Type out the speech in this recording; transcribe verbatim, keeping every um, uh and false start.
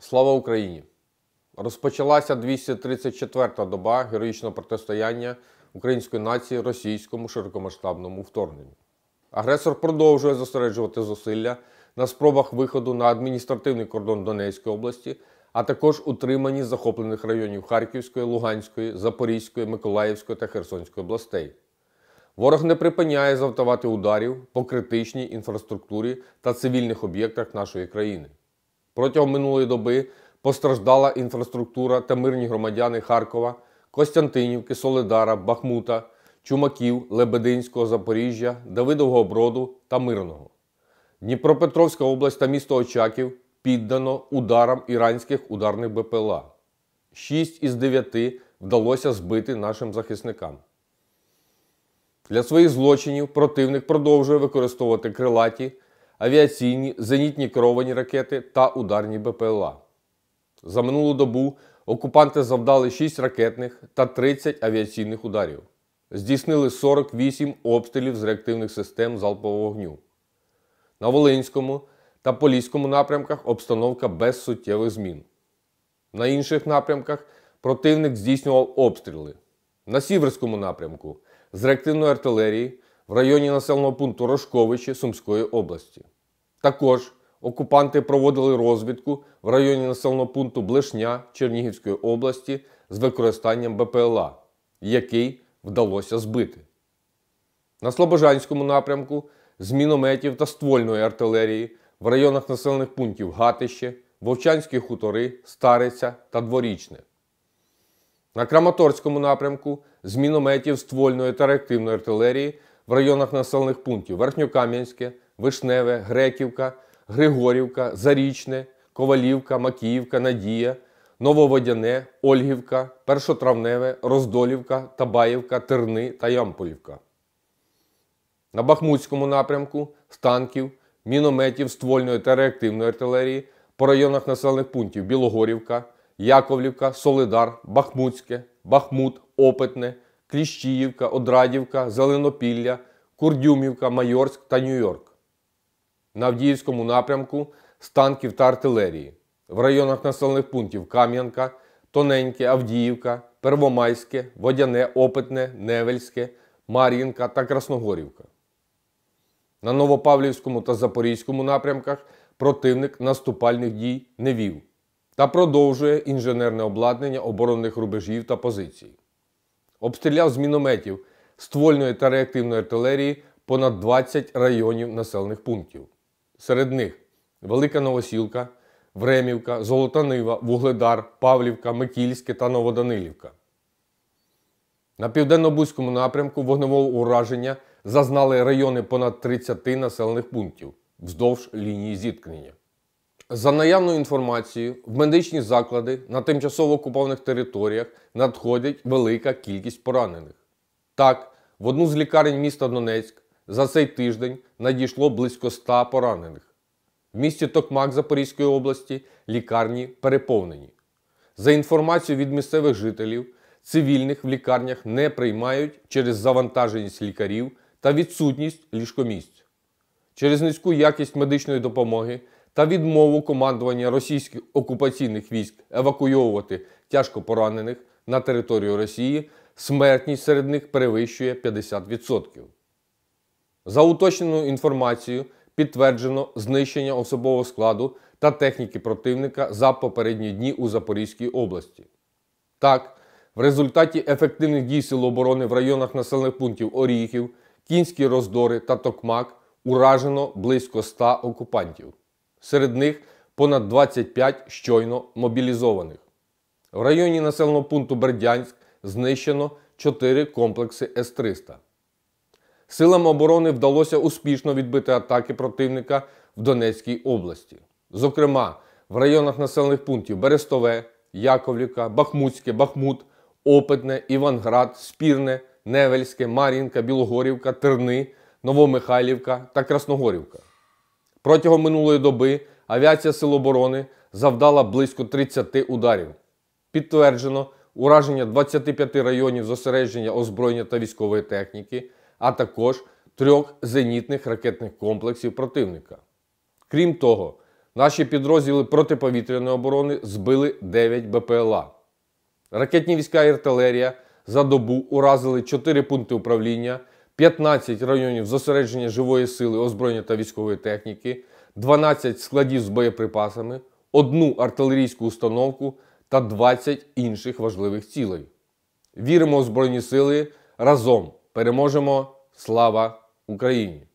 Слава Україні! Розпочалася двісті тридцять четверта доба героїчного протистояння української нації російському широкомасштабному вторгненню. Агресор продовжує зосереджувати зусилля на спробах виходу на адміністративний кордон Донецької області, а також утриманні захоплених районів Харківської, Луганської, Запорізької, Миколаївської та Херсонської областей. Ворог не припиняє завдавати ударів по критичній інфраструктурі та цивільних об'єктах нашої країни. Протягом минулої доби постраждала інфраструктура та мирні громадяни Харкова, Костянтинівки, Солидара, Бахмута, Чумаків, Лебединського, Запоріжжя, Давидового Броду та Мирного. Дніпропетровська область та місто Очаків піддано ударам іранських ударних Б П Л А. Шість із дев'яти вдалося збити нашим захисникам. Для своїх злочинів противник продовжує використовувати крилаті, авіаційні, зенітні керовані ракети та ударні Б П Л А. За минулу добу окупанти завдали шість ракетних та тридцять авіаційних ударів. Здійснили сорок вісім обстрілів з реактивних систем залпового вогню. На Волинському та Поліському напрямках обстановка без суттєвих змін. На інших напрямках противник здійснював обстріли. На Сіверському напрямку з реактивної артилерії в районі населеного пункту Рожковичі Сумської області. Також окупанти проводили розвідку в районі населеного пункту Блишня Чернігівської області з використанням Б П Л А, який вдалося збити. На Слобожанському напрямку з мінометів та ствольної артилерії в районах населених пунктів Гатище, Вовчанські хутори, Стариця та Дворічне. На Краматорському напрямку з мінометів ствольної та реактивної артилерії в районах населених пунктів Верхньокам'янське, Вишневе, Греківка, Григорівка, Зарічне, Ковалівка, Макіївка, Надія, Нововодяне, Ольгівка, Першотравневе, Роздолівка, Табаївка, Терни та Ямполівка. На Бахмутському напрямку з танків, мінометів ствольної та реактивної артилерії по районах населених пунктів Білогорівка, Яковлівка, Солидар, Бахмутське, Бахмут, Опитне, Кліщіївка, Одрадівка, Зеленопілля, Курдюмівка, Майорськ та Нью-Йорк. На Авдіївському напрямку з танків та артилерії в районах населених пунктів Кам'янка, Тоненьке, Авдіївка, Первомайське, Водяне, Опитне, Невельське, Мар'їнка та Красногорівка. На Новопавлівському та Запорізькому напрямках противник наступальних дій не вів та продовжує інженерне обладнання оборонних рубежів та позицій. Обстріляв з мінометів, ствольної та реактивної артилерії понад двадцять районів населених пунктів. Серед них Велика Новосілка, Времівка, Золота Нива, Вугледар, Павлівка, Микільське та Новоданилівка. На Південно-Бузькому напрямку вогневого ураження зазнали райони понад тридцяти населених пунктів вздовж лінії зіткнення. За наявною інформацією, в медичні заклади на тимчасово окупованих територіях надходить велика кількість поранених. Так, в одну з лікарень міста Донецьк за цей тиждень надійшло близько ста поранених. В місті Токмак Запорізької області лікарні переповнені. За інформацією від місцевих жителів, цивільних в лікарнях не приймають через завантаженість лікарів та відсутність ліжкомісць. Через низьку якість медичної допомоги та відмову командування російських окупаційних військ евакуйовувати тяжко поранених на територію Росії, смертність серед них перевищує п'ятдесят відсотків. За уточненою інформацією, підтверджено знищення особового складу та техніки противника за попередні дні у Запорізькій області. Так, в результаті ефективних дій Сил оборони в районах населених пунктів Оріхів, Кінські Роздори та Токмак уражено близько ста окупантів. Серед них понад двадцять п'ять щойно мобілізованих. В районі населеного пункту Бердянськ знищено чотири комплекси С триста. Силам оборони вдалося успішно відбити атаки противника в Донецькій області. Зокрема, в районах населених пунктів Берестове, Яковлівка, Бахмутське, Бахмут, Опитне, Іванград, Спірне, Невельське, Мар'їнка, Білогорівка, Терни, Новомихайлівка та Красногорівка. Протягом минулої доби авіація Сил оборони завдала близько тридцяти ударів. Підтверджено ураження двадцяти п'яти районів зосередження озброєння та військової техніки, а також трьох зенітних ракетних комплексів противника. Крім того, Наші підрозділи протиповітряної оборони збили дев'ять Б П Л А. Ракетні війська і артилерія за добу уразили чотири пункти управління, п'ятнадцять районів зосередження живої сили, озброєння та військової техніки, дванадцять складів з боєприпасами, одну артилерійську установку та двадцять інших важливих цілей. Віримо у Збройні Сили, разом переможемо! Слава Україні!